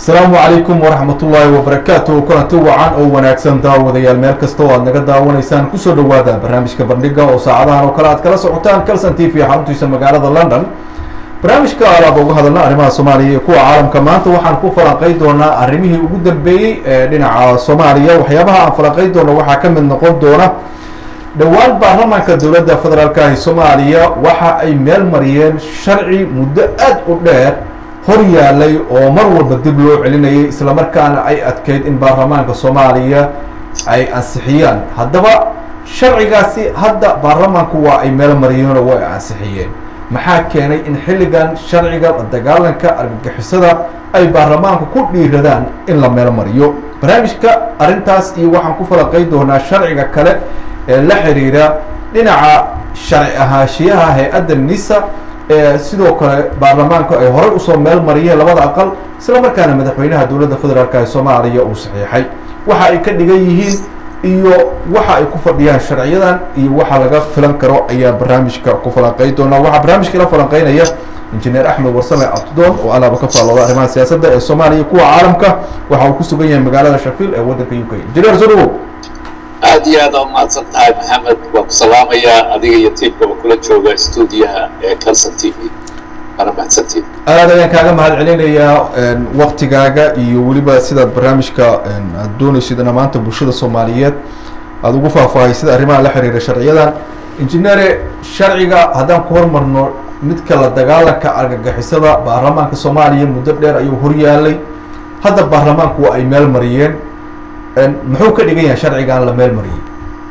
السلام عليكم ورحمة الله وبركاته. كنت وعن أو وناكسن داوديال meel kasta oo aad naga daawanaysaan ku soo dhawaada barnaamijka bandhiga oo saacadahan oo kala aad kala socotaan Kalsan TV xaruntiisa magaalada London. barnaamijka aad uga hadalna arrimaha Soomaaliya iyo kuwa caalamka maanta waxaan ku falanqeyn doonaa arrimihii ugu dambeeyay ee dhinaca Soomaaliya. waxyaabaha aan falanqeyn doono waxaa ka mid noqon doona dhawaan baarlamaanka dowladda federaalka ee Soomaaliya waxa ay meel mariyeen sharci muddo aad u dheer hor yaalay oo mar walba dib loo celinayay isla markaana ay adkeyd in baarlamaanka Soomaaliya ay ansixiyaan. haddaba sharcigaasi hadda baarlamaanku waa ay meel mariyeen oo way ansixiyeen. maxaa keenay in xilligan sharciga dagaalanka argagixisada ay baarlamaanku ku dhiiradaan in la meel mariyo? barnaamijka arrintaas iyo waxaan ku falanqeyn doonaa sharciga kale ee la xiriira dhinaca sharci ahaashiyaha hay-adda NISA sidoo kale baarlamaanku ay horey usoo meel mariyeen labada aqal isla markaana madaxweynaha dowladda federaalka ee Soomaaliya uu saxiixay. waxa ay ka dhigan yihiin iyo waxa ay ku fadhiyaan sharciyadan iyo waxa laga filan karo ayaa barnaamijka ku falanqeyn doona. waxa barnaamijka la falanqeynaya injineer Axmed Warsame Abdoon oo alaaba ka faallooda arrimaha siyaasadda ee Soomaaliya kuwa caalamka. waxa uu ku sugan yahay magaalada Sheffield ee waddanka UK. injineer Soo aad iyo aad umahadsan tahay maxamed. waan ku salaamayaa adiga iyo tiimkaba kula jooga stuudiyaha ee Kalsan TV. ana mahadsantiin. aad ayaan kaaga mahad celinayaa waqtigaaga iyo weliba sidaad barnaamijka aad doonaysid in maanta bulshada Soomaaliyeed aad ugu faahfaahisay arrimaha la xiriira sharciyadan. injineere, sharciga haddaan ku hormarno midka la dagaalanka argagixisada baarlamaanka Soomaaliya muddo dheer ayuu hor yaalay. hadda baarlamaanku waa ay meel mariyeen. muxuu ka dhigan yahay sharcigan la meel mariyay?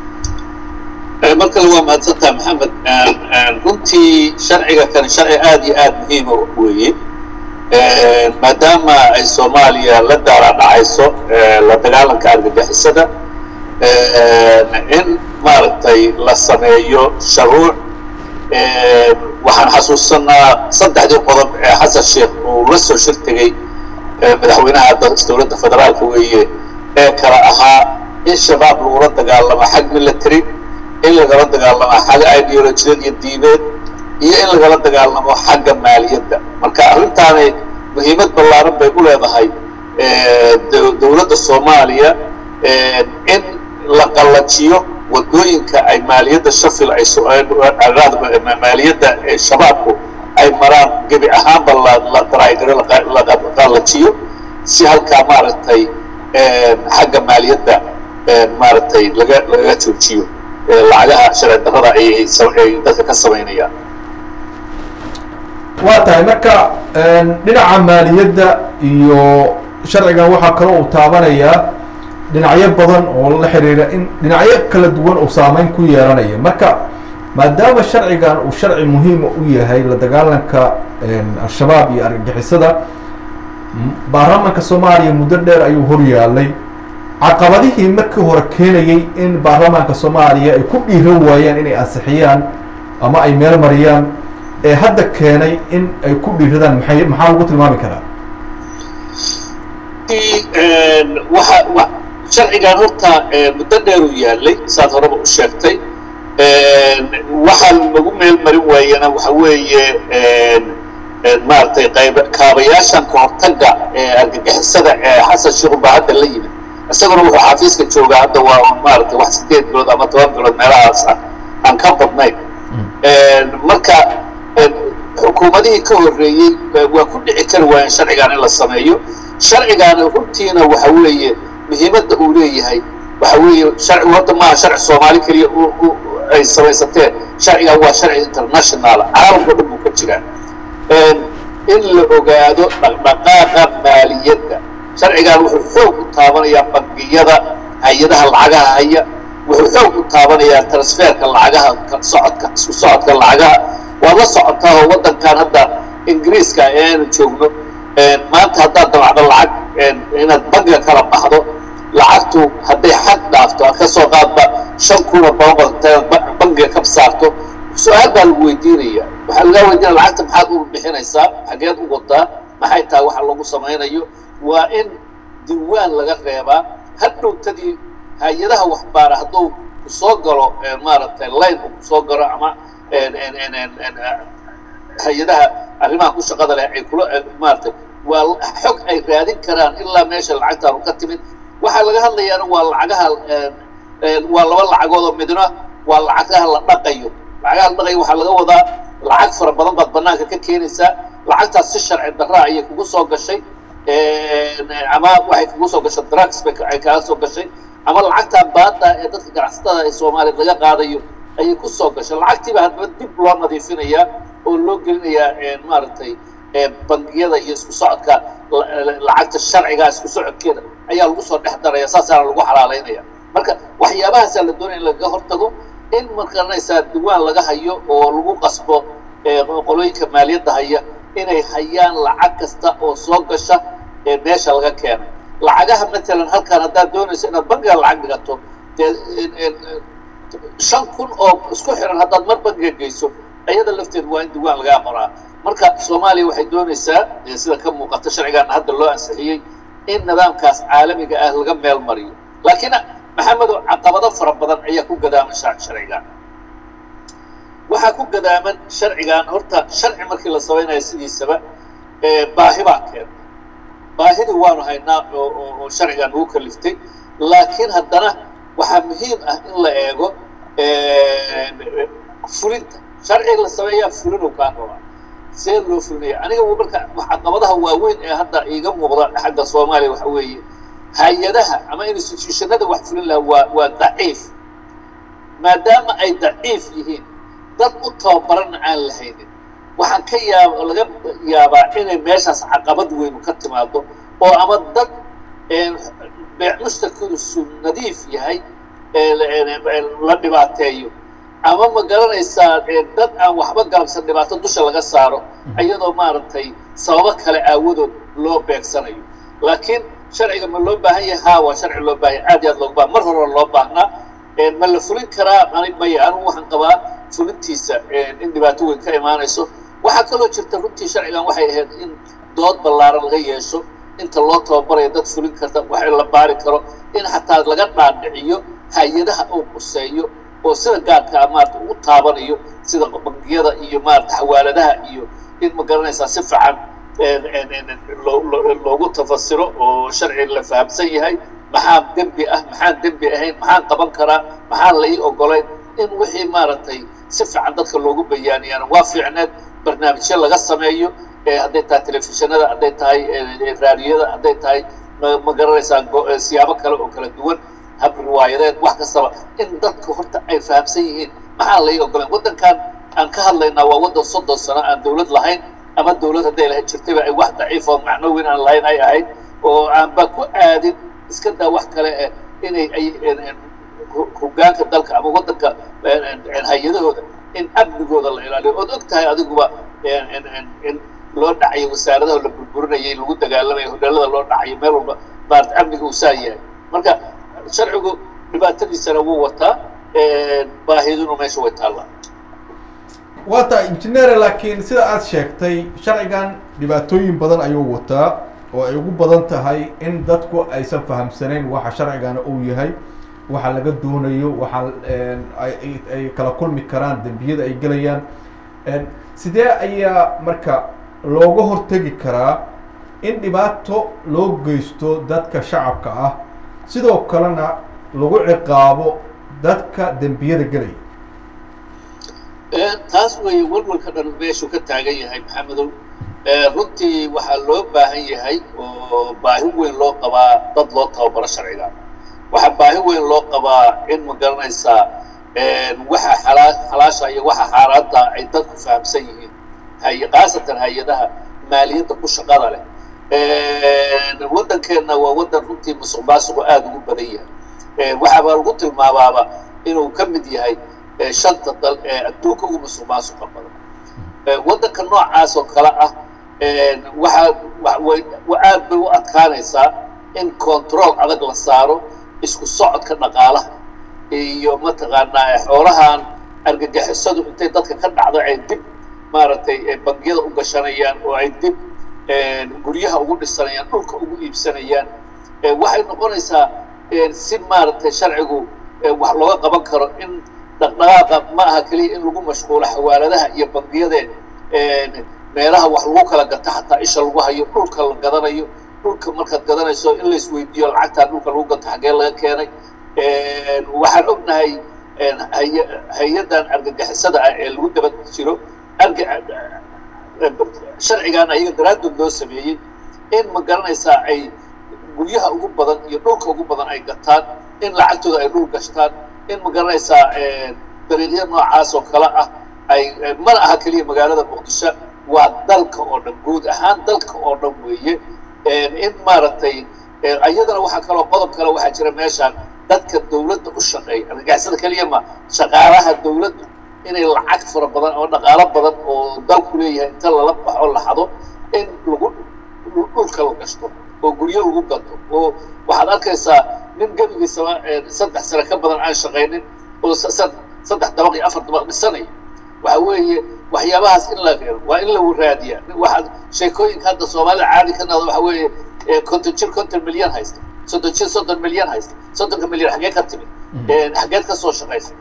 markale waa mahadsantahay maxamed. runtii sharciga kan sharci aad iyo aad muhiim weeye maadaama ay Soomaaliya la dhacayso la dagaalanka argagixisada in maaragtay la sameeyo shuruuc. waxaan xasuusanaa saddexdii qodob ee xasan sheekh uu la soo shirtigay madaxweynaha dowladda federaalka weeye ee kala ahaa in shabaab lagula dagaalamo xag military, in lagala dagaalamo xagga ideolojiyad iyo diimeed, iyo in lagala dagaalamo xagga maaliyadda. marka arrintaani muhiimad ballaaran bay u leedahay dowladda Soomaaliya in la qallajiyo wadooyinka ay maaliyadda Sheffield ay maaliyadda shabaabku ay maraan gebi ahaanba la qallajiyo si halkaa maaragtay xagga maaliyadda maaragtay laga joojiyo lacagaha sharci darrada ay dadka ka samaynayaan. waa tahay marka dhinaca maaliyadda iyo sharcigan waxaa kaloo uu taabanayaa dhinacyo badan oo la xiriira in dhinacyo kala duwan uu saameyn ku yeelanaya. marka maadaama sharcigan uu sharci muhiima u yahay la dagaalanka al-shabaab iyo argagixisada, baarlamaanka Soomaaliya muddo dheer ayuu hor yaalay. caqabadihii markii hore keenayay in baarlamaanka Soomaaliya ay ku dhiiran waayaan inay ansixiyaan ama ay meel mariyaan ee hadda keenay in ay ku dhiiradaan maxaa lagu tilmaami karaa? sharcigan horta muddo dheer uu yaalay saad horeba u sheegtay. waxaa lagu meel marin waayana waxa weeye maaragtay kaabayaashan kahortaga ee argagixisada ee xasan sheekh baa hadda la yimid. isaguna wuxuu xafiiska joogaa hadda waa maaragtay wax 8 bilood ama 10 bilood meelahaas aan ka badnayn. marka xukuumadihii ka horreeyey waa ku dhici kari waayeen sharcigan in la sameeyo. sharcigan runtiina waxa weeye muhiimadda uu leeyahay waxa weeye sharcigu hadda maaha sharci Soomaali kaliya ay samaysateen. sharcigan waa sharci international, caalamka dhan buu ka jiraa. in la ogaado dhaqdhaqaaqa maaliyadda. sharcigan wuxuu xoog u taabanayaa bangiyada, hay-adaha lacagaha haya. wuxuu xoog u taabanayaa transferka lacagaha, isku socodka lacagaha. waad la socotaa oo waddankan hadda Ingiriiska eanu joogno maanta haddaad damacdo lacag inaad bangiga kala baxdo, lacagtu hadday xad dhaafto ka soo qaadba 5,000 pound bangiga ka saarto, su-aal baa lagu weydiinaya. waxaa laga weydiinaya lacagta maxaad u bixinaysaa, xageed u wadaa, maxay tahay waxa lagu samaynayo. waa in diiwaan laga reebaa. hadhowtadii hay-adaha waxbaara hadduu ku soo galo maaragtay line ku soo galo ama hay-adaha arrimaha ku shaqada leh ay kula maartay xog ay raadin karaan ilaa meesha lacagtaan ka timid waxa laga hadlayaana waa lacagaha waa laba lacagood oo midna waa lacagaha la dhaqayo lacagaha la dhaqayo waxa laga wadaa lacag fara badan baad banaanka ka keenaysaa lacagtaas si sharci darro ayay kugu soo gashay ama waxay kugu soo gashay drugs ay kaaga soo gashay ama lacagtaa baada ee dadka ganacsatada ee Soomaaliya laga qaadayo ayay ku soo gashay lacagtiiba hadba dib loo nadiifinayaa oo loo gelinayaa maaragtay bangiyada iyo isku socodka lacagta sharciga isku socodkeeda ayaa lagu soo dhex daraya saasaana lagu xalaaleynaya marka waxyaabahaas la doonay in laga hortago in markaanaysa diwaan laga hayo oo lagu qasbo qolooyinka maaliyadda haya inay hayaan lacag kasta oo soo gasha meesha laga keenay lacagaha مثلا halkaan haddaad doonayso inaad bangiga lacag dhigato 5,000 oo isku xiran haddaad mar bangiga geyso ayada lafteed waa in diwaan laga qoraa marka Soomaaliya waxay doonaysaa sida ka muuqata sharcigan hadda loo ansixiyay in nidaamkaas caalamiga ah laga meel mariyo laakiin maxamed caqabado fara badan ayaa ku gadaaman sharcigan waxa ku gadaaman sharcigan horta sharci markii la sameeyo sidiisaba baahi baa keentay baahida waanu haynaa oo sharcigan uu kaliftay laakiin haddana waxa muhiim ah in la eego fulinta sharciga la sameeyaa fulin oo ka raba see loo fulinayo aniga marka caqabadaha waaweyn ee hadda iiga muuqda xagga Soomaaliya waxa weeye hay'adaha ama institutionada wax fulin lahaa waa daciif maadaama ay daciif yihiin dad u tababaran aan lahaynin waxaan ka laga yaabaa inay meeshaas caqabad weyn ka timaado oo ama dad beecmushtarkoodu nadiif yahay la dhibaateeyo ama ma garanaysaa dad aan waxba galabsan dhibaato dusha laga saaro iyadoo maaragtay sababo kale aawadood loo beegsanayo laakiin sharciga ma loo baahan yahay waa sharci loo baahan aad iyo aad loo baahan mar hore loo baahnaa ma la fulin karaa anigu waxaan qabaa fulintiisa in dhibaato weyn ka imaanayso waxa kaloo jirta runtii sharcigan waxay ahayd in dood ballaaran laga yeesho inta loo tababarayo dad fulin karta wax la baari karo in xataa laga dhaadhiciyo hay'adaha uu quseeyo oo sida gaarka maarta u taabanayo sida bangiyada iyo maarta xawaaladaha iyo in ma garanaysaa si fiican loogu tafasiro oo sharci la fahamsan yahay maxaa dambi ah maxaa dambi ahayn maxaa qaban karaa maxaa la ii ogolayn in wixii maaragtay si fiican dadka loogu bayaaniyaan waa fiicneed barnaamijyo laga sameeyo hadday tahay telefishinada hadday tahay raadiyada hadday tahay ma garanaysaa siyaabo kale oo kala duwan hab riwaayadeed wax kastaba in dadka horta ay fahamsan yihiin maxaa la ii ogolayn waddankan aan ka hadlaynaa waa waddan 30 sano aan dawlad lahayn ama dawlad hadday lahayd jirtayba ay wax daciif oo macno weyn aan lahayn ay ahayd oo aan ba ku aadin iska daa wax kale inay ay hoggaanka dalka ama waddanka hay'adahooda in amnigooda la ilaaliyo oo og tahay adiguba in loo dhacayo wasaaradaha la burburinayay lagu dagaalamayo hodhalada loo dhacayo meel walba baart amniga uu saayahay marka sharcigu dhibaatadiisana wuu wataa baahiduna meesha way taallaa wata engineer laakiin sida aad sheegtay sharcigan dhibaatooyin badan ayuu wataa oo ay ugu badan tahay in dadku aysan fahamsanayn waxa sharcigan uu yahay waxa laga doonayo waxa ay kala kulmi karaan dambiyada ay galayaan sidee ayaa marka looga hortagi karaa in dhibaato loo geysto dadka shacabka ah sidoo kalena lagu ciqaabo dadka dambiyada galay taas way walwalka dhan meeshu ka taagan yahay maxamedow runtii waxaa loo baahan yahay oo baahi weyn loo qabaa dad loo tababaro sharciga waxaa baahi weyn loo qabaa in ma garanaysaa waxa xalaasha iyo waxa xaaraanta ay dadku fahamsan yihiin khaasatan hay-adaha maaliyadda ku shaqada leh waddankeenna waa waddan runtii musuqmaasuqu aada ugu badan yahay waxaabaa lagu tilmaabaaba inuu ka mid yahay shanta dal ee adduunka ugu musuqmaasuqa badan waddanka noocaas oo kale ah aad bay u adkaanaysaa in control adag la saaro isku socodka dhaqaalaha iyo mataqaanaa xoolahan argagixisadu intay dadka ka dhacdo ay dib maaragtay bangiyada u gashanayaan oo ay dib guryaha ugu dhisanayaan dhulka ugu iibsanayaan waxay noqonaysaa si maaragtay sharcigu wax looga qaban karo in dhaqdhaqaaqa ma aha kaliya in lagu mashquulo xawaaladaha iyo bangiyada meelaha wax lagu kala gato xataa isha lagu hayo dhulka la gadanayo dhulka markaad gadanayso in la isweydiiyo lacagtaa dhulka lagu gato xaggee laga keenay waxaan ognahay hay-adan argagixisada ah ee lagu daba jiro sharcigan ayaga daraaddood loo sameeyey in ma garanaysaa ay guryaha ugu badan iyo dhulka ugu badan ay gataan in lacagtooda ay dhul gashtaan in ma garanaysaa dariiqyo noocaas oo kale ah ay mana aha keliya magaalada muqdisho waa dalka oo dhan guud ahaan dalka oo dhan weeye in maaragtay ayadana waxaa kaloo qodob kale waxaa jira meeshaan dadka dawladda u shaqeeya argagixisada keliya ma shaqaalaha dawladda inay lacag fara badan oo dhaqaalo badan oo dalku leeyahay inta lala baxo la xado in lagu dhulka la gashto oo guryo lagu gato oo waxaad arkaysaa nin gebigiisaba 3 sano ka badan aan shaqaynin oo 3 dabaq iyo 4 dabaq dhisanaya waxa weeye waxyaabahaas in la gaaro waa in la waraadiya waxa sheekooyinka hadda Soomaaliya caadi ka noqdo waxa weeye konton milyan haysta 30 milyan haysta 30 milyan xagee ka timid xageed ka soo shaqaysa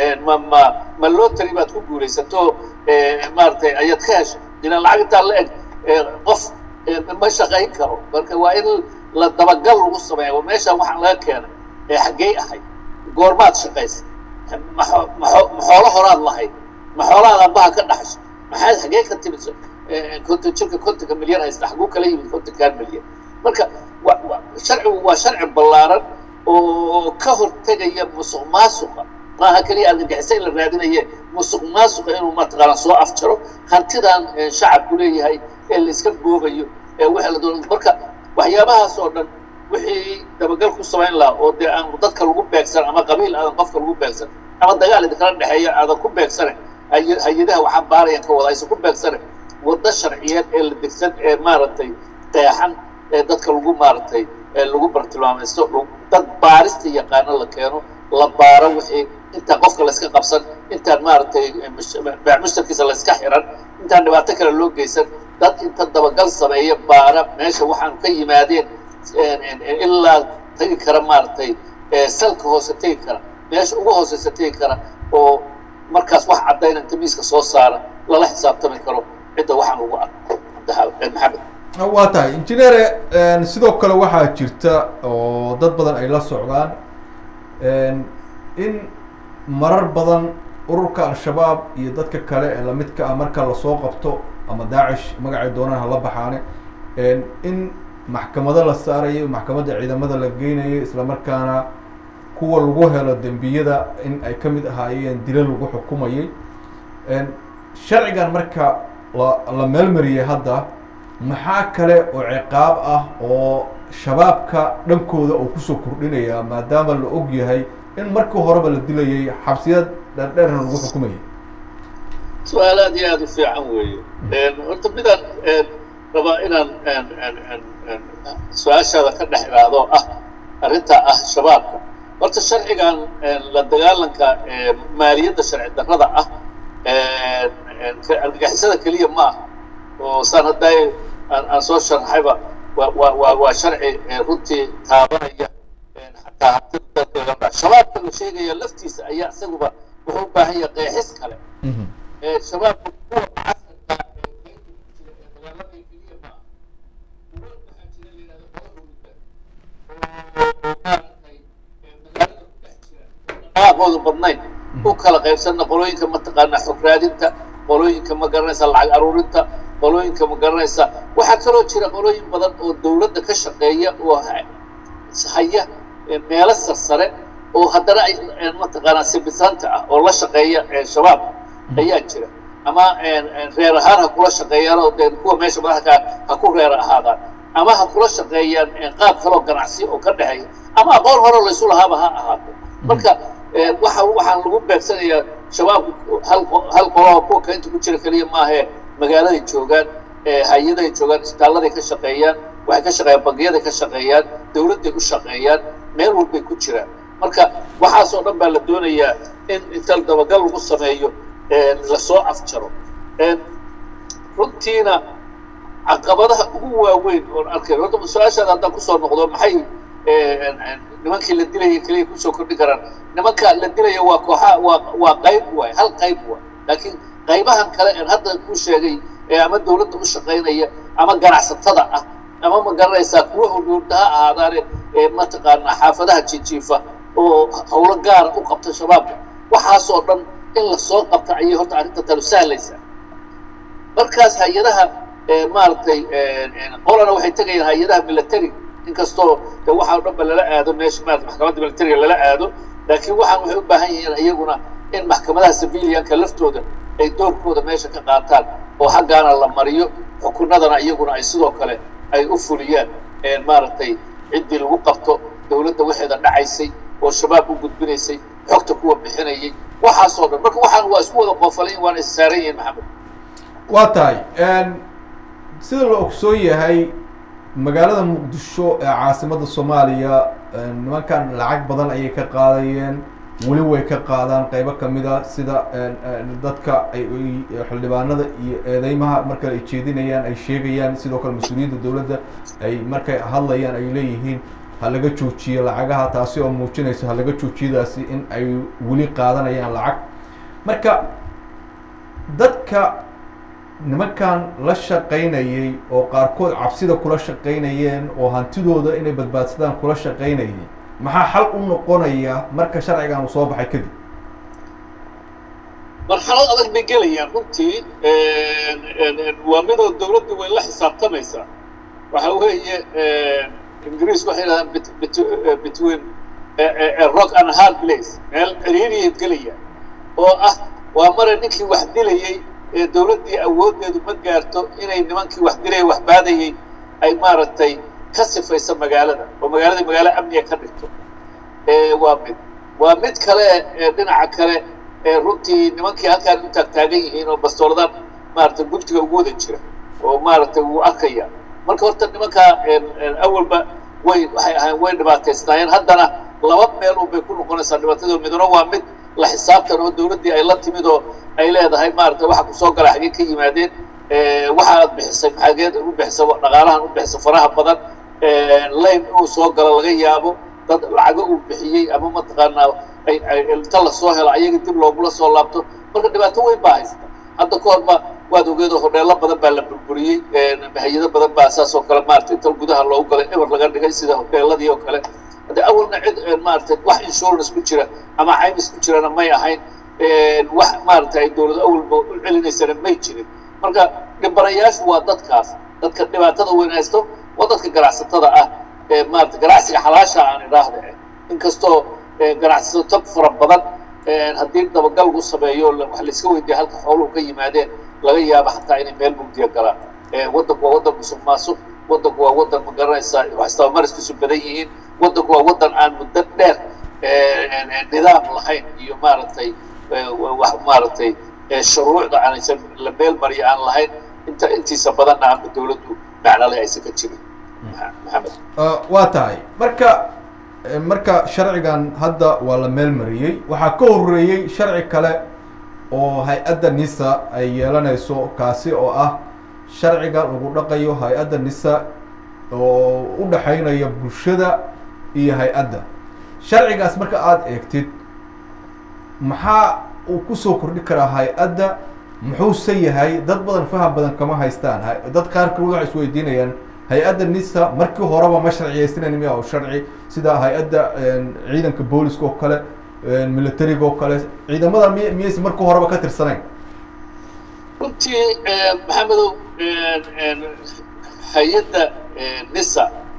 ma loo tari baad ku guulaysato maartay ayad ka hesho inaan lacagta la eg qof ma shaqayn karo marka waa in la dabagal lagu sameeyo meesha waxaan laga keenay xagee ahay goormaad shaqaysa ma xoolo horaad lahayd ma xoolaha baha ka dhaxsho maxay xagee ka timid konton milyan haysta xaguu kala yimid 50 milyan marka sharcigu waa sharci ballaaran oo ka hortagaya musuqmaasuqa maaha kaliya argagixisay la raadinaye musuqmaasuqa inuu mataqaana soo afjaro hantidan shacabku leeyahay ee la iska goobayo waxa la doonay marka waxyaabahaas oo dhan wixii dabagal ku samayn lahaa oo dee aan dadka lagu beegsan ama qabiil aadan qofka lagu beegsan ama dagaal kala dhexeeya aadan ku beegsan hay-adaha waxaan baarayaan ka wada aysan ku beegsan wadda sharciyeed ee la degsan ee maaragtay qeexan dadka lagu maaragtay lagu bartilmaamaysto dad baarista yaqaano la keeno la baaro wixii inta qofka la iska qabsan intaan maaragtay mushtarkiisa la iska xiran intaan dhibaato kale loo geysan dad inta dabagal sameeya baara meesha waxaan ka yimaadeen ilaa tagi kara maaragtay salka hoose tegi kara meesha ugu hooseysa tegi kara oo markaas wax caddayn inta miiska soo saara lala xisaabtami karo cidda waxaan ugu arko maxamed waa tahay injineere sidoo kale waxaa jirta oo dad badan ay la socdaan in marar badan ururka al-shabaab iyo dadka kale ee lamidka ah marka lasoo qabto ama daacish magacay doonaan hala baxaane in maxkamado la saarayo maxkamadda ciidamada la geynayo isla markaana kuwa lagu helo dembiyada in ay ka mid ahaayeen dilo lagu xukumayay sharcigan marka la meelmariyay hadda maxaa kale oo ciqaab ah oo shabaabka dhankooda uu kusoo kordhinaya maadaama la og yahay in markii horeba la dilayay xabsiyad dheerdheerna lagu xukumayay su-aal aad iyo aad u fiican weeye horta midaan rabaa inaan su-aashaada ka dhex iraado ah arrinta ah shabaabka horta sharcigan la dagaalanka maaliyadda sharci darrada ah argagixisada keliya ma aha oo saan hadday aan soo sharaxayba waa sharci runtii taabanaya xataa hantida shabaabka la sheegaya laftiisa ayaa isaguba wuxuu u baahan yahay qeexis kale shabaabka kuwa casarka dagaalada keliya ma aha kuwa waxaa jira la yidhahdo qolahooda oo maaragtay magaalada ku dhex jira dhaqaaqooda badnayn u kala qaybsanna qolooyinka mataqaanaa xog raadinta qolooyinka ma garanaysa lacag aruurinta qolooyinka ma garanaysa waxaa kaloo jira qolooyin badan oo dawladda ka shaqeeya oo haya meelo sarsare oo haddana ay mataqaanaa sibisanta ah oo la shaqeeya shabaab ayaa jira ama reer ahaan ha kula shaqeeyaan oo dee kuwa meesha madaxka ha ku reer ahaadaan ama ha kula shaqeeyaan qaab kaloo ganacsi oo ka dhexeeya ama aqoon hore laysu lahaaba ha ahaato marka waxaan lagu beegsanayaa shabaabku hal qoloo kuwa kainta ku jira keliya maahe magaaladay joogaan hay-adahay joogaan isbitaalladay ka shaqeeyaan waxay ka shaqeeyaan bangiyaday ka shaqeeyaan dawladday u shaqeeyaan meel walbay ku jiraan marka waxaasoo dhan baa la doonayaa in inta dabagal lagu sameeyo lasoo afjaro runtiina caqabadaha ugu waaweyn oon arkay horta su-aashaada haddaan kusoo noqdo maxay nimankii la dilaya keliya kusoo kordhin karaan nimanka la dilaya waa kooxa waa qayb waay hal qayb waay laakiin qaybahan kale hadda ku sheegay ama dawladda u shaqaynaya ama ganacsatada ah ama ma garanaysaa kuwa hurda ha ahaadaane mataqaanaa xaafadaha jijiifa oo howlo gaara u qabta shabaabka waxaasoo dhan in la soo qabta ayay horta arrinta talo sahlaysaa markaas hay-adaha maaragtay qolana waxay tegayaan hay-adaha military inkastoo waxaa dhanba lala aado meesha maarata maxkamadda militariga lala aado laakiin waxaan waxay u baahan yihiin iyaguna in maxkamadaha civilianka laftooda ay doorkooda meesha ka qaataan oo xaggaana la mariyo xukunadana iyaguna ay sidoo kale ay u fuliyaan maaragtay ciddii lagu qabto dawladda waxeeda dhacaysay oo shabaab u gudbinaysay xogta kuwa bixinayay waxaasoo dhan marka waxaan waa isku wada qoofalayn waana is saaran yihiin maxamed waa tahay sida la ogsoon yahay magaalada muqdisho ee caasimadda soomaaliya nimankan lacag badan ayay ka qaadayeen weli way ka qaadaan qaybo kamid a sida dadka ay xildhibaanada iyo eedeymaha marka ay jeedinayaan ay sheegayaan sidoo kale mas-uuliyadda dawladda ay markay hadlayaan ay leeyihiin ha laga joojiyo lacagaha taasi oo muujinaysa ha laga joojiyadaasi in ay weli qaadanayaan lacag marka dadka nimankan la shaqaynayay oo qaarkood cabsida kula shaqaynayeen oo hantidooda inay badbaadsadaan kula shaqaynayay maxaa xal u noqonaya marka sharcigan uu soo baxay kadib marxalad adag bay gelayaan runtii waa midoo dawladdu way la xisaabtamaysaa waxa weeye ingiriisku waxay yidhahdaan between rock and hard place meel ciriiriyay gelayaan oo ah waa mare ninkii wax dilayay dawladdii awooddeedu ma gaarto inay nimankii wax dilaya wax baadayay ay maaragtay ka sifaysa magaalada oo magaalo amniga ka dhigto waa mid kale dhinaca kale runtii nimankii halkaan u taagtaagan yihiin oo bastooladan maaragtay guddiga ugu wada jira oo maaragtay wuu arkaya marka horta nimankaa awalba waxay ahayn way dhibaataysnaayeen haddana laba meel un bay ku noqonaysaa dhibaatadoo midna waa mid la xisaabtan oo dawladdii ay la timid oo ay leedahay maaragtay waxa kusoo gala xagee ka yimaadeen waxa aad bixisay xageed u bixisa dhaqaalahan u bixisa faraha badan layn inuu soo galo laga yaabo dad lacago uu bixiyey ama mataqaanaa inta lasoo helo ayaga dib loogula soo laabto marka dhibaato weyn baa haysta hadda ka horba waad ogeedoo hodheelo badan baa la burburiyey hay-ado badan baa saas oo kale maaragtay inta gudaha loogu galay eber laga dhigay sida hodheeladii oo kale hadde awalna cid maaragtay wax insurance ku jira ama caymis ku jirana may ahayn wax maaragtay ay dawlad awalba u celinaysana may jirin marka dhibanayaashu waa dadkaas dadka dhibaatada weyn haysto waa dadka ganacsatada ah maaragtay ganacsiga xalaasha aan idhaahda inkastoo ganacsato fara badan haddii dabagal lagu sameeyo wax layska weydiiya halka xooluhu ka yimaadeen laga yaabo xataa inay meel mugdiya galaan waddanku waa waddan musuq maasuq waddanku waa waddan ma garanaysaa wax istabamariskiisu badan yihiin waddanku waa waddan aan muddo dheer nidaam lahayn iyo maaragtay wax maaragtay shuruucda aanaysan la meel mariyo aan lahayn intiisa badanna aanba dawladdu macnale aysan ka jirin maxamed waa tahay marka sharcigan hadda waa la meel mariyey waxaa ka horeeyey sharci kale oo hay-adda nisa ay yeelanayso kaasi oo ah sharciga lagu dhaqayo hay-adda nisa oo u dhaxaynaya bulshada iyo hay-adda sharcigaas marka aada eegtid maxaa uu kusoo kordhi karaa hay-adda muxuuse yahay dad badan faham badan kama haystaan dad qaarkood waxay isweydiinayaan hay-adda nisa markii horeba ma sharciyaysanan miya oo sharci sida hay-adda ciidanka booliska oo kale militariga oo kale ciidamada miyaysa markii horeba ka tirsanayn runtii maxamedow hay-adda nisa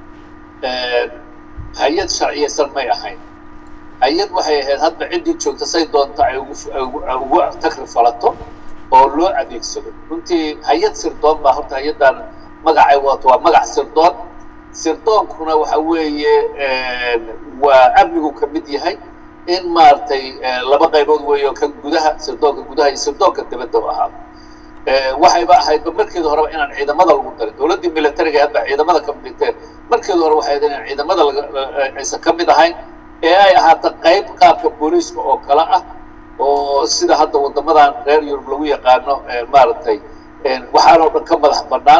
hay-ad sharciyaysan may ahayn hay-ad waxay ahayd hadba ciddii joogta say doonta ay ugu takri falato oo loo adeegsado runtii hay-ad sirdoon baa horta hay-addan magacay wato waa magac sirdoon sirdoonkuna waxa weeye waa amnigu ka mid yahay in maaragtay laba qaybood weeyo kan gudaha sirdoonka gudaha iyo sirdoonka dibadda u ahaa waxayba ahaydba markeeda horeba inaan ciidamada lagu darin dawladdii militariga hadba ciidamada ka midteen markeeda hore waxay ahayd inaan ciidamada aysan ka mid ahayn ee ay ahaata qayb qaabka booliiska oo kale ah oo sida hadda waddamadan reer yurub lagu yaqaano maaragtay waxaanoo dhan ka madax bannaan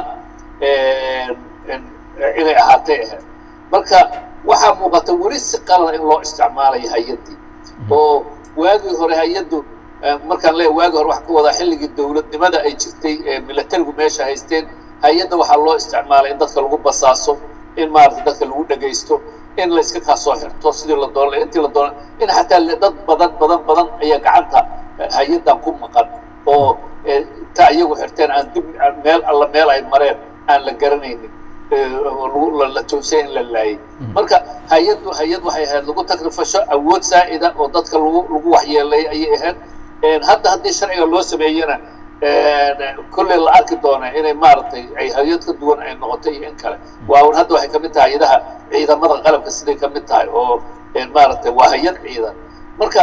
inay ahaatay ahayd marka waxaa muuqata weli si qalada in loo isticmaalayo hay-addii oo waagii hore hay-addu markaan leeyahay waagi hore wax ka wada xilligii dowladnimada ay jirtay militarigu meesha haysteen hay-adda waxaa loo isticmaalay in dadka lagu basaaso in maaragtay dadka lagu dhagaysto in la iska kaa soo xirto sidii la doonay intii la doonay in xataa dad badan ayaa gacanta hay-addan ku maqan oo ta iyagu xirteen aan dib meel ay mareen aan la garanaynin la toosay in la laayay marka hay-ad waxay ahayd lagu takrifasho awood saa'ida oo dadka lagu waxyeelay ayay ahayd hadda haddii sharciga loo sameeyana kulley la arki doona inay maaragtay ay hay-ad ka duwan ay noqotay iyo in kale waa hadda waxay kamid tahay hay-adaha ciidamada qalabka siday kamid tahay oo maaragtay waa hay-ad ciidan marka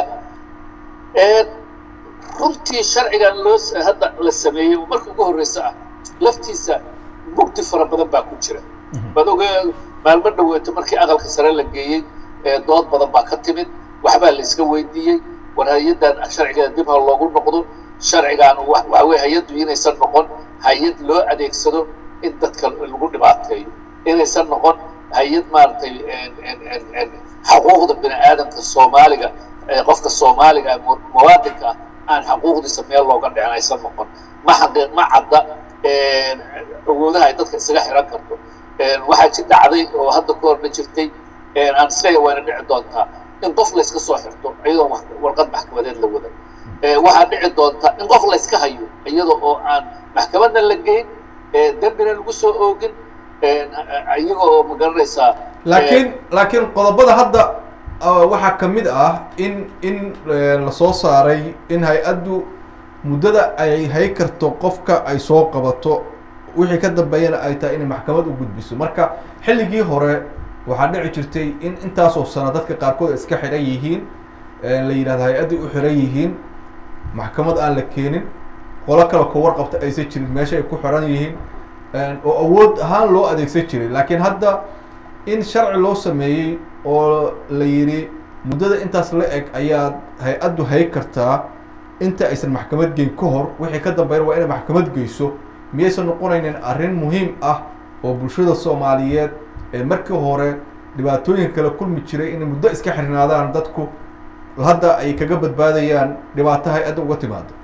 runtii sharcigan hadda la sameeyey marka ugu horreysa ah laftiisa mugdi fara badan baa ku jira baad ogeed maalmo dhaweeto markii aqalka sare la geeyey dood badan baa ka timid waxbaa la iska weydiiyey war hay-addan sharcigeeda dib ha loogu noqdo sharcigan waxa weye hay-addu inaysan noqon hay-ad loo adeegsado in dadka lagu dhibaateeyo inaysan noqon hay-ad maaragtay xuquuqda bini aadamka soomaaliga qofka soomaaliga muwaadinka ah aan xuquuqdiisa meel looga dhicin aysan noqon ma cadda awoodaha ay dadka isaga xiran karto waxaa dhacday oo hadda ka horna jirtay aan isleeyahay wayna dhici doontaa in qof layska soo xirto iyadoo warqad maxkamadeed la wada waxaa dhici doonta in qof layska hayo iyada oo aan maxkamadna la geyn dembina lagu soo oogin iyaga oo magaranaysaa laakiin qodobada hadda waxaa kamid ah in lasoo saaray in hay-addu muddada ay hay karto qofka ay soo qabato wixii ka dambeeyana ay tahay inay maxkamad u gudbiso marka xilligii hore waxaa dhici jirtay in intaasoo sano dadka qaarkood ay iska xiran yihiin la yidhahdo hay-addii u xiran yihiin maxkamad aan la keenin qolo kale ka warqabta aysan jirin meesha ay ku xiran yihiin oo awood ahaan loo adeegsan jiray laakiin hadda in sharci loo sameeyey oo la yidhi muddada intaas la eg ayaad hay-addu hay kartaa inta aysan maxkamad geyn ka hor wixii ka dambeyn waa inay maxkamad geyso miyaysan noqonaynin arrin muhiim ah oo bulshada soomaaliyeed ee markii hore dhibaatooyin kala kulmi jiray inay muddo iska xirnaadaan dadku hadda ay kaga badbaadayaan dhibaato hay-adda uga timaado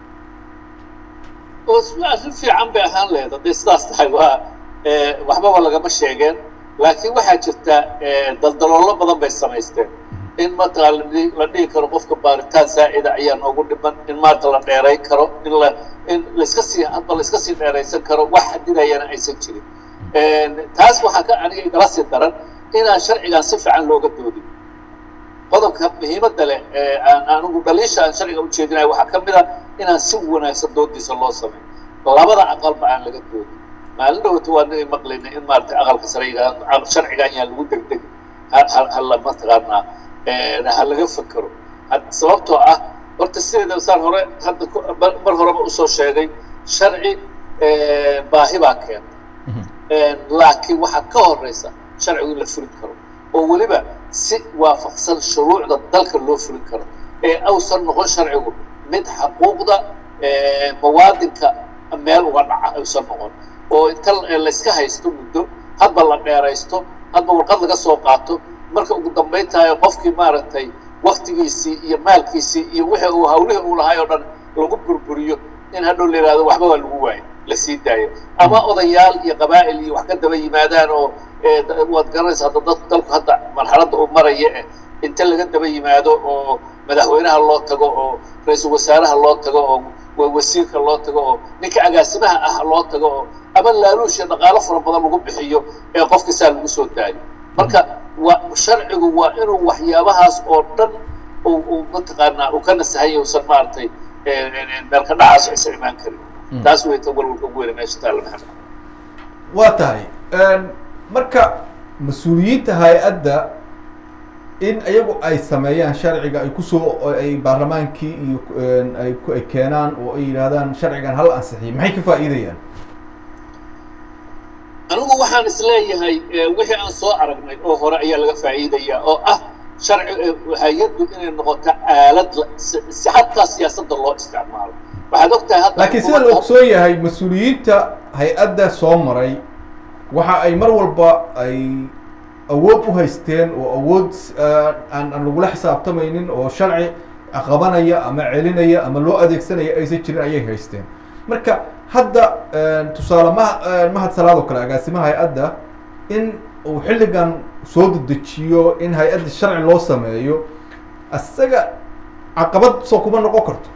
arrin fiican bay ahaan lahayd hadday sidaas tahay waa waxbaba lagama sheegeen laakiin waxaa jirta daldaloolo badan bay samaysteen in markaa la dhihi karo qofka baaritaan saa'ida ayaa noogu dhiman in maanta la dheeray karo in laiska sii dheeraysan karo wax xadidayana aysan jirin taas waxaa ka aniga igala sii daran inaan sharcigan si fiican looga doodin qodobka muhiimadda leh anigu dhaliisha aan sharciga ujeedinayo waxaa ka mid a inaan si wanaagsan doodiisa loo sameyn labada aqalba aan laga doodin maalin dhawata waa naga maqlaynay in maaragtay aqalka sare sharcigan yaa lagu degdeg hala mataqaanaa ha laga fakero sababtoo ah horta sideeda saan hore hadda mar horeba usoo sheegay sharci baahi baa keenta laakiin waxaa ka horeysa sharcigu in la fulin karo oo weliba si waafaqsan shuruucda dalka loo fulin karo awsan noqon sharcigu mid xuquuqda muwaadinka meel uga dhaca aysan noqon oo inta layska haysto muddo hadba la dheeraysto hadba warqad laga soo qaato marka ugu dambayn tahay qofkii maaragtay waktigiisii iyo maalkiisii iyo wixii uu hawlihii uu lahay oo dhan lagu burburiyo in hadhow la yidhahdo waxba waa lagu waayo la sii daayo ama odayaal iyo qabaa'il iyo wax ka daba yimaadaan oo waad garanaysa hadda dalku hadda marxaladda uu maraya inta laga daba yimaado oo madaxweynaha loo tago oo ra-iisul wasaaraha loo tago oo wasiirka loo tago oo ninka agaasimaha ah loo tago oo ama laaluusha dhaqaalo fara badan lagu bixiyo qofka saa lagu soo daayo marka sharcigu waa inuu waxyaabahaas oo dhan uu mataqaanaa uu ka nasahay uusan maaragtay meel ka dhacaas aysan imaan karin taas way ta walwalka ugu weyna meesha taalla maxamed waa tahay marka mas-uuliyiinta hay-adda in iyagu ay sameeyaan sharciga ay kusoo ay baarlamaankii iyo ay keenaan oo ay yidhaahdaan sharcigan hal ansixiyo maxay ka faa'iidayaan anigu waxaan isleeyahay wixii aan soo aragnay oo hore ayaa laga faa'iidayaa oo ah sharci hay-addu inay noqoto aalad si xataa siyaasadda loo isticmaalo waxaad ogtahay hadda laakiin sida la ogsoon yahay mas-uuliyiinta hay-adda soo maray waxa ay mar walba ay awood u haysteen oo awood aan lagula xisaabtamaynin oo sharci qabanaya ama celinaya ama loo adeegsanaya aysan jirin ayay haysteen. marka hadda tusaale mahad salaad oo kale agaasimaha hay-adda in uu xilligan soo dedejiyo in hay-adda sharci loo sameeyo isaga caqabad soo kuma noqon karto.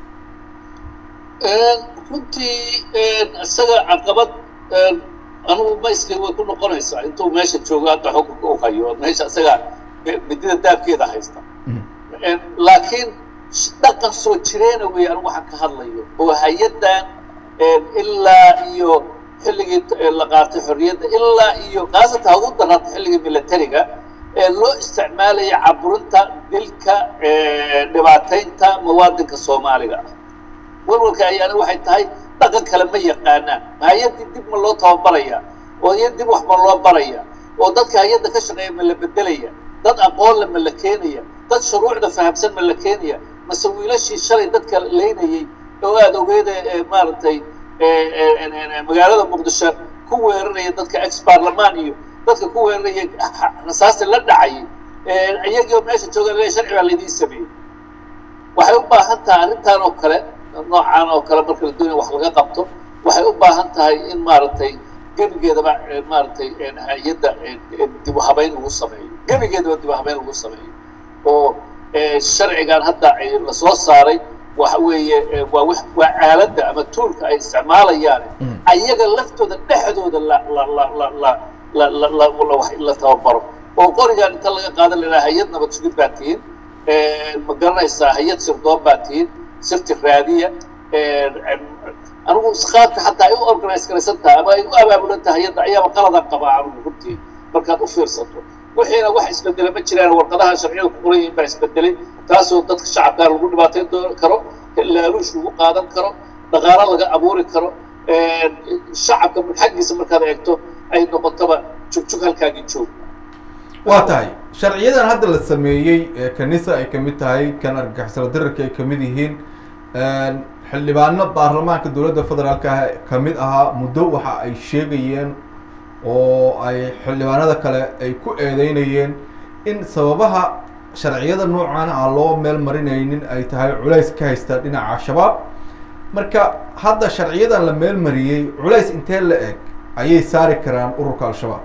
runtii isaga caqabad anugu ma iska way ku noqonaysaa intuu meesha joogo hadda xukunka u hayo meesha isaga midida daabkeeda haysta. laakiin dhaqan soo jireena weeye anigu waxaan ka hadlayo oo hay-addan ilaa iyo xilligii la qaatay xorriyadda ilaa iyo qaasatan ugu daraatay xilligii militariga loo isticmaalaya caburinta dilka dhibaataynta muwaadinka soomaaliga ah. walwalka ayaana waxay tahay dhaqan kale ma yaqaanaan hay-addii dib ma loo tababaraya oo iyo dib wax ma loo baraya oo dadka hay-adda ka shaqeeya ma la bedelaya dad aqoonle ma la keenaya dad shuruucda fahamsan ma la keenaya mase wiilashii shalay dadka leynayay oo aada ogeeda maaragtay magaalada muqdisho ku weeraraya dadka ex baarlamaan iyo dadka ku weeraraya rasaasta la dhacayay iyagoo meesha jooga sharci baa laydiin sameeyey. waxay u baahan tahay arrintan oo kale noocaan oo kale marka la doonaya wax laga qabto waxay u baahan tahay in maaragtay gebigeedaba maaragtay hay-adda dib u habeyn lagu sameeyo gebigeedaba dib u habeyn lagu sameeyo oo sharcigan hadda la soo saaray waxa weeye waa aaladda ama toolka ay isticmaalayaan ayaga laftooda dhexdooda la tababaro oo qorigan inta laga qaadan lahaa hay-ad nabad sugid baa tihiin ma garanaysaa hay-ad sirdoon baa tihiin sirti raadiya anigu qaabka xataa ay u organize garaysan tahay ama ay u abaabulan tahay hay-adda ayaaba qaladan qabaa anigu runtii markaad u fiirsato wixiina wax isbedela ma jiraan warqadaha sharciyada ku qoran yihiin baa isbedelay taasoo dadka shacabkaa lagu dhibaatayn karo laaluush lagu qaadan karo dhaqaalo laga abuuri karo shacabka xaggiisa markaad eegto ay noqotaba jugjug halkaagii joog. waa tahay sharciyadan hadda la sameeyey kanisa ay kamid tahay kan argagixisada dirarka ay kamid yihiin xildhibaano baarlamaanka dowladda federaalka ah kamid ahaa muddo waxa ay sheegayeen oo ay xildhibaanada kale ay ku eedeynayeen in sababaha sharciyada noocan aan loo meel marinaynin ay tahay culays ka haysta dhinaca shabaab. marka hadda sharciyadan la meel mariyey culays intee la eg ayay saari karaan ururka al-shabaab?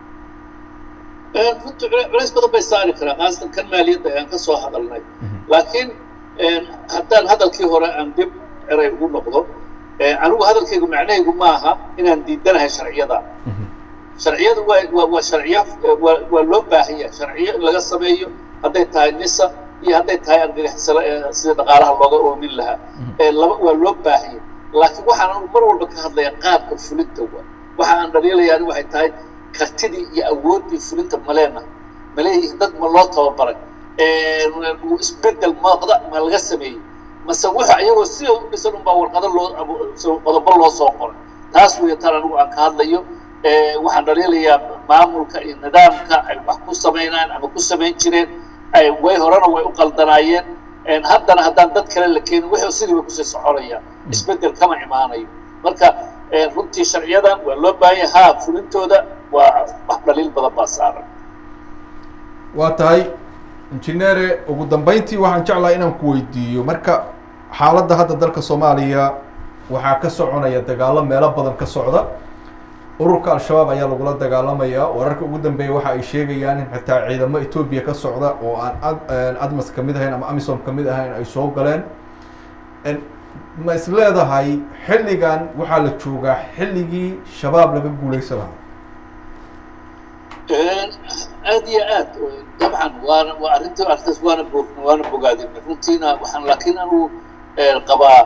runtii culays badan bay saari karaan qaasatan kan maaliyadda ayaan ka soo hadalnay laakiin haddaan hadalkii hore aan dib eray ugu noqdo anigu hadalkaygu macnahaygu maaha inaan diidanahay sharciyada. sharciyadu waa sharciyo waa loo baahan yahay sharciyo in laga sameeyo hadday tahay nisa iyo hadday tahay argagixisada sida dhaqaalaha looga oomin lahaa waa loo baahan yahay laakiin waxaan anigu mar walba ka hadlaya qaabka fulinta waxa aan dhaliilayaa ani waxay tahay kartidii iyo awooddii fulinta maleeyihiin dad ma loo tababaray isbedel muuqda ma laga sameeyey mase waxa iyagoo sida u dhisan unbaa warqado qodobo loo soo qoray taas weeye tan anigu aan ka hadlayo. waxaan dhaliilayaa maamulka iyo nidaamka ay wax ku samaynaan ama ku samayn jireen way horena way u qaldanaayeen haddana haddaan dad kale la keenin wixii sidii way kusii soconayaan isbedel kama imaanayo. marka runtii sharciyadan waa loo baahan yahay fulintooda waa wax dhaliil badan baa saaran. waa tahay injineere ugu dambeyntii waxaan jeclahay inaan ku weydiiyo marka xaaladda hadda dalka soomaaliya waxaa ka soconaya dagaalo meelo badan ka socda ururka al-shabaab ayaa lagula dagaalamayaa wararka ugu dambeeya waxa ay sheegayaan in xitaa ciidamo etoobiya ka socda oo aan admas kamid ahayn ama amisom kamid ahayn ay soo galeen. ma is leedahay xilligan waxaa la joogaa xilligii shabaab laga guuleysan lahaa? aad iyo aad dabcan waa arrintaas waana bogaadin runtiina waxaan laakiin anigu qabaa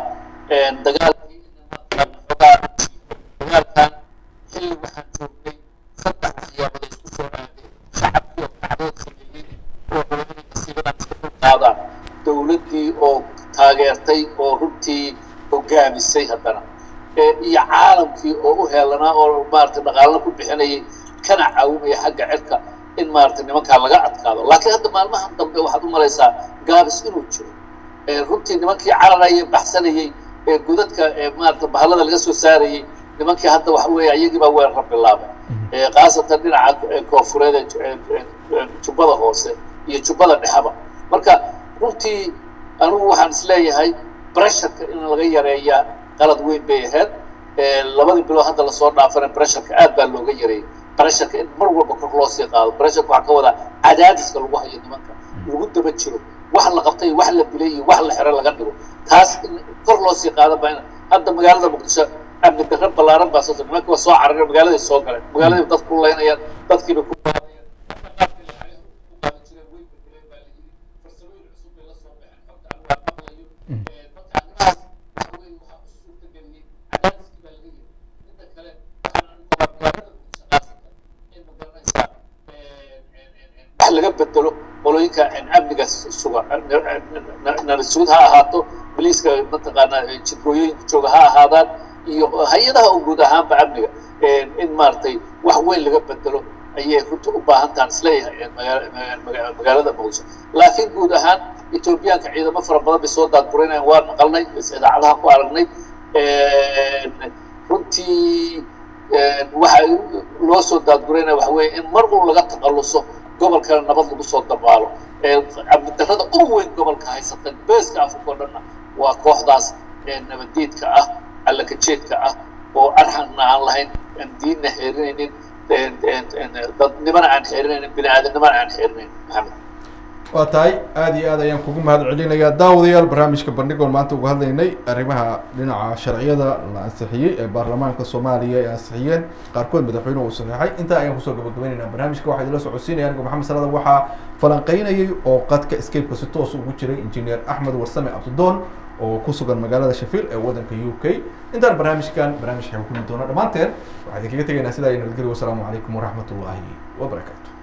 dagaalkan xilli waxaan joognay saddex waxyaabood ay isku soo aadeen shacabkii oo kacdood sameeyey oo culamada nasiibadan iska qaadaan dowladdii oo taageertay oo runtii hogaamisay haddana iyo caalamkii oo u heelanaa oo maaragtay dhaqaalana ku bixinayay kana caawinaya xagga cirka in maaragtay nimankaa laga adkaado. laakiin hadda maalmahan dambe waxaad u malaysaa gaabis inuu jiro runtii nimankii cararayay baxsanayay godadka maaragtay bahallada laga soo saarayay nimankii hadda waxa weeye ayagii baa weerar bilaabay khaasatan dhinaca koonfureed jubbada hoose iyo jubbada dhexaba. marka runtii anugu waxaan isleeyahay pressureka in laga yareeyaa qalad weyn bay ahayd labadii bilood hadda lasoo dhaafana pressureka aad baa looga yareeyay pressureka in mar walba kor loo sii qaado pressureka waxaa ka wadaa cadaadiska lagu hayo nimanka lagu daba jiro wax la qabtay wax la dilay iyo wax la xiro laga dhigo taas in kor loo sii qaado baa hadda magaalada muqdisho amni darro ballaaran baa soo nimanka waa soo cararay magaaladay soo galeen magaaladii dadku leynayaan dadkiiba ku laga bedelo qolooyinka amniga suga nabadsuud ha ahaato boliiska mataqaanaa jidgooyooyinka jooga ha ahaadaan iyo hay-adaha u guud ahaanba amniga in maaragtay wax weyn laga bedelo ayay runta u baahan tahan isleeyahay magaalada muqdisho laakiin guud ahaan etoobiyaanka ciidamo fara badan bay soo daadguraynayaan waan maqalnay idaacadaha ku aragnay runtii waxa loo soo daadguraynaya waxa weeye in mar uun laga taqalluso gobolkana nabad lagu soo dabaalo amni darrada ugu weyn gobolka haysata beeska afrika oo dhanna waa kooxdaas nabadiidka ah allakajeedka ah oo arxanna aan lahayn diinna xeerinaynin dadnimana aan xeerinaynin bini-aadamnimana aan xeerinaynin maxamed waa tahay aad iyo aad ayaan kugu mahad celinayaa daawadayaal barnaamijka bandhigoon maanta uga hadlaynay arrimaha dhinaca sharciyada la ansixiyey ee baarlamaanka soomaaliya ay ansixiyeen qaarkood madaxweynuhu uu saxiixay intaa ayaan kusoo gabagabaynaynaa barnaamijka waxaa idinla socodsiinaya anigo maxamed salada waxaa falanqeynayay oo qadka escape-ka si toos ugu jiray injineer axmed warsame abdidoon oo ku sugan magaalada Sheffield ee waddanka UK intaan barnaamijkan barnaamij xeeb ku doona dhamaanteen waxaan idinkaga tegaynaa sidaa iyo nabadgelyo wassalaamu calaykum waraxmatullaahi wabarakaatuh